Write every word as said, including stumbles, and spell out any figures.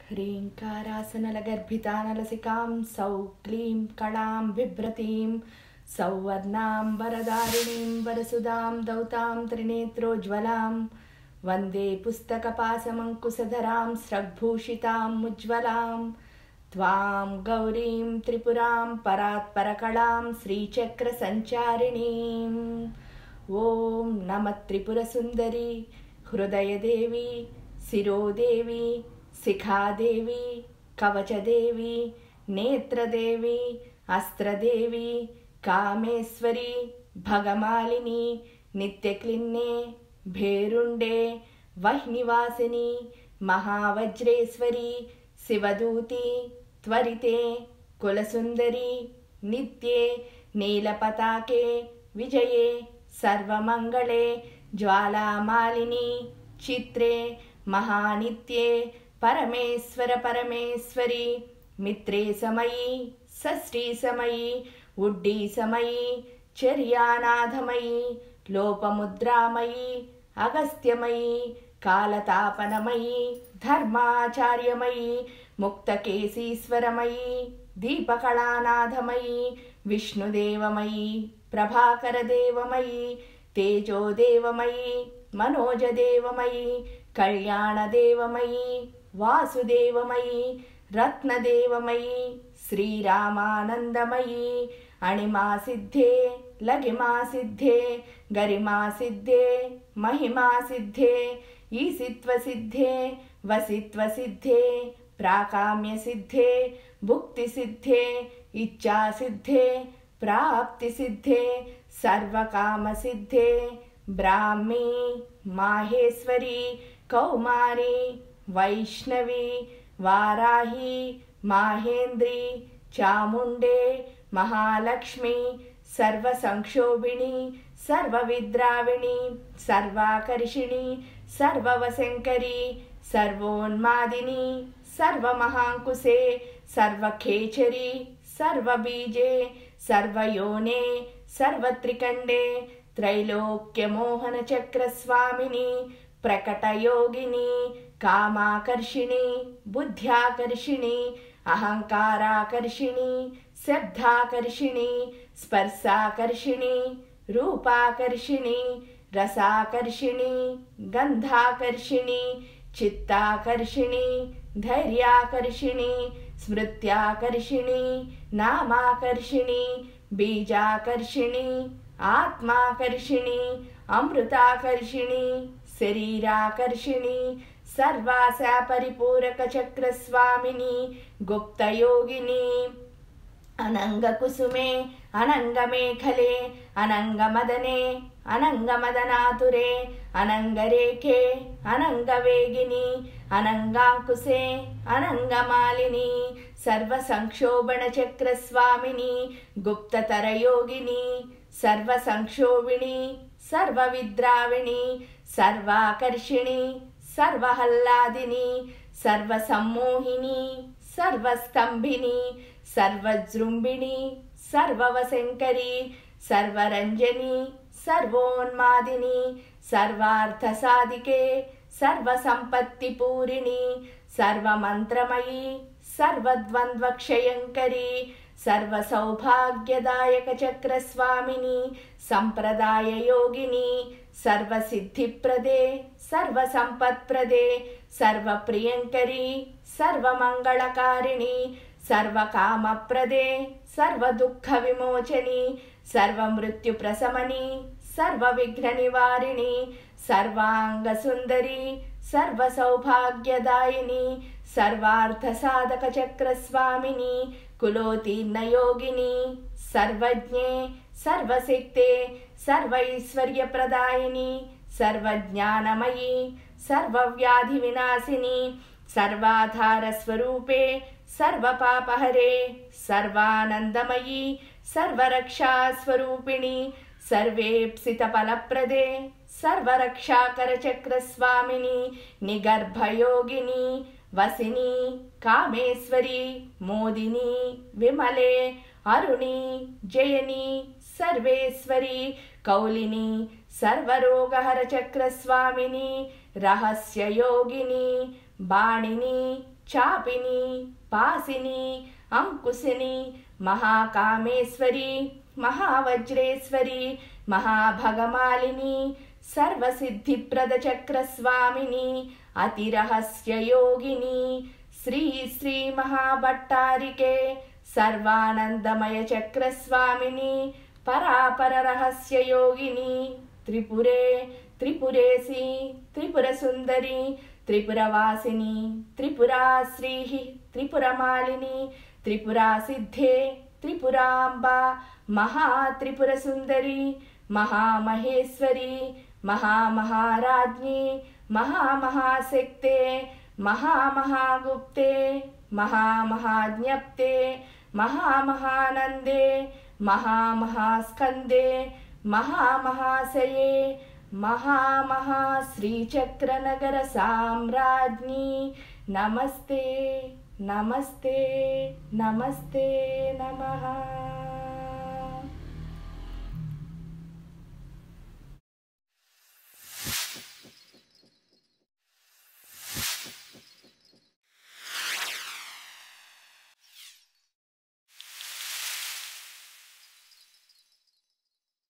ह्रीङ्कारासनलगर्भितानलसिकां सौक्लीं कलां बिभ्रतीं सौवर्णां वरदारिणीं वरसुधां दौतां त्रिनेत्रोज्ज्वलां वन्दे पुस्तकपाशमङ्कुशधरां स्रग्भूषिताम् उज्ज्वलां त्वां गौरीं त्रिपुरां परात्परकलां श्रीचक्रसञ्चारिणीम्। ॐ नमः त्रिपुरसुन्दरी हृदयदेवी शिरोदेवी शिखादेवी कवचदेवी नेत्रदेवी अस्त्रदेवी कामेश्वरी भगमालिनी नित्यक्लिन्ने भेरुण्डे वह्निवासिनी महावज्रेश्वरी शिवदूती त्वरिते कुलसुन्दरी नित्ये नीलपताके विजये सर्वमङ्गले ज्वालामालिनी चित्रे महानित्ये परमेश्वर परमेश्वरी मित्रे समयी षष्ठी समयी उड्डी समयी चर्यानाथमयी लोपमुद्रामयी अगस्त्यमयी कालतापनमयी धर्माचार्यमयी मुक्तकेशीश्वरमयी दीपकलानाथमयी विष्णुदेवमयी प्रभाकरदेवमयी तेजोदेवमयी मनोजदेवमयी कल्याणदेवमयी वासुदेवमयी रत्नदेवमयी श्रीरामानन्दमयी अणिमासिद्धे लगिमासिद्धे गरिमासिद्धे महिमासिद्धे ईसित्वसिद्धे वसित्वसिद्धे प्राकाम्यसिद्धे भुक्तिसिद्धे इच्छासिद्धे प्राप्तिसिद्धे सर्वकामसिद्धे ब्राह्मी माहेश्वरी कौमारी वैष्णवी वाराही माहेन्द्री चामुण्डे महालक्ष्मी सर्वसंक्षोभिणी सर्वविद्राविणी सर्वाकर्षिणी सर्ववशङ्करी सर्वोन्मादिनी सर्वमहाङ्कुशे सर्वखेचरी सर्वबीजे सर्वयोने सर्वत्रिकण्डे त्रैलोक्यमोहनचक्रस्वामिनी प्रकटयोगिनी कामाकर्षिणी बुद्ध्याकर्षिणी अहंकाराकर्षिणी शब्दाकर्षिणी स्पर्शाकर्षिणी रूपाकर्षिणी रसाकर्षिणी गंधाकर्षिणी चित्ताकर्षिणी धैर्याकर्षिणी स्मृत्याकर्षिणी नामाकर्षिणी बीजाकर्षिणी आत्माकर्षिणी अमृताकर्षिणी शरीराकर्षिणी सर्वाशा परिपूरक चक्रस्वामिनी गुप्तयोगिनी अनंगकुसुमे अनंगमेखले अनंगमदने अनंगमदनातुरे अनंगरेखे अनंगवेगिनी अनंगांकुशे अनंगमालिनी सर्वसंक्षोभणचक्रस्वामिनी गुप्ततरयोगिनी सर्वसंक्षोभिणी सर्वविद्राविणी सर्वाकर्षिणी सर्वहल्लादिनी सर्वसम्मोहिनी सर्वस्तंभिनी सर्वजृंभिणी सर्ववशंकरी सर्वरंजनी सर्वोन्मादिनी सर्वार्थसाधिके सर्वसंपत्तिपूरिणी सर्वमंत्रमयी सर्वद्वन्द्वक्षयंकरी सर्वसौभाग्यदायक चक्रस्वामिनी संप्रदाय योगिनी सर्वसिद्धिप्रदे सर्वसंपत्प्रदे सर्वप्रियंकरी सर्वमंगलकारिणी सर्वकामप्रदे सर्वदुःखविमोचनी सर्वमृत्युप्रशमनी सर्वविघ्ननिवारिणी सर्वांगसुंदरी सर्वसौभाग्यदायिनी सर्वार्थसाधकचक्रस्वामिनी कुलोत्तीर्णयोगिनी सर्वज्ञे सर्वशक्ते सर्वैश्वर्यप्रदायिनी सर्वज्ञानमयी सर्वव्याधिविनाशिनी सर्वाधारस्वरूपे सर्वपापहरे सर्वानन्दमयी सर्वरक्षास्वरूपिणी सर्वेप्सितफलप्रदे सर्वरक्षाकरचक्रस्वामिनी निगर्भयोगिनी वसिनी कामेश्वरी मोदिनी विमले अरुणी जयनी सर्वेश्वरी कौलिनी सर्वरोगहर चक्रस्वामिनी रहस्ययोगिनी बाणिनी చాపిని పాసిని అంకుశిని మహాకామేశ్వరి మహావజ్రేశ్వరి మహాభగమాలిని సర్వసిద్ధిప్రద చక్రస్వామిని అతిరహస్యయోగిని శ్రీ శ్రీ మహాభట్టారికే సర్వానందమయ చక్రస్వామిని పరాపర రహస్యయోగిని త్రిపురే త్రిపురేసి త్రిపుర సుందరి త్రిపురవాసిని త్రిపురా శ్రీ త్రిపురమాలిని త్రిపురా సిద్ధే త్రిపురాంబ మహాత్రిపుర సుందరి మహామహేశ్వరి మహామహారాజ్ఞి మహామహాశక్తే మహామహాగుప్తే మహామహాజ్ఞప్తే మహామహానందే మహామహాస్కందే మహామహాశయే మహామహా శ్రీచక్రనగర సామ్రాజ్ఞి నమస్తే నమస్తే నమస్తే నమః.